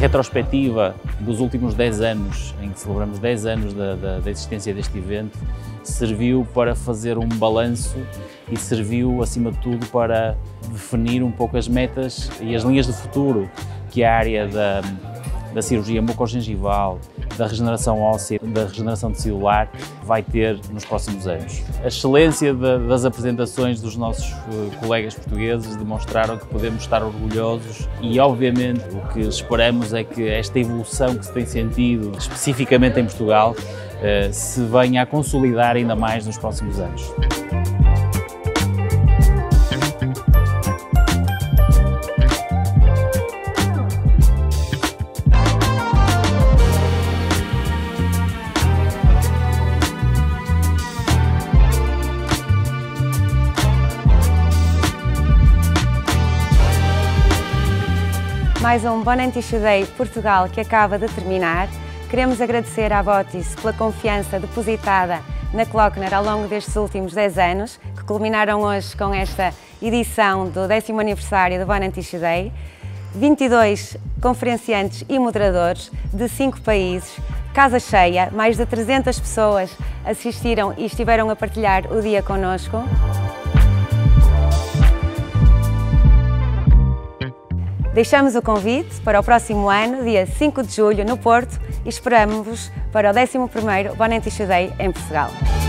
retrospectiva dos últimos 10 anos, em que celebramos 10 anos da existência deste evento, serviu para fazer um balanço e serviu, acima de tudo, para definir um pouco as metas e as linhas de futuro que a área da cirurgia mucogengival, da regeneração óssea, da regeneração celular vai ter nos próximos anos. A excelência das apresentações dos nossos colegas portugueses demonstraram que podemos estar orgulhosos e, obviamente, o que esperamos é que esta evolução que se tem sentido, especificamente em Portugal, se venha a consolidar ainda mais nos próximos anos. Mais um Bone & Tissue Day Portugal que acaba de terminar. Queremos agradecer à Botiss pela confiança depositada na Klöckner ao longo destes últimos 10 anos, que culminaram hoje com esta edição do 10º aniversário do Bone & Tissue Day. 22 conferenciantes e moderadores de 5 países, casa cheia, mais de 300 pessoas assistiram e estiveram a partilhar o dia connosco. Deixamos o convite para o próximo ano, dia 5 de julho, no Porto, e esperamos-vos para o 11º Bone & Tissue Day em Portugal.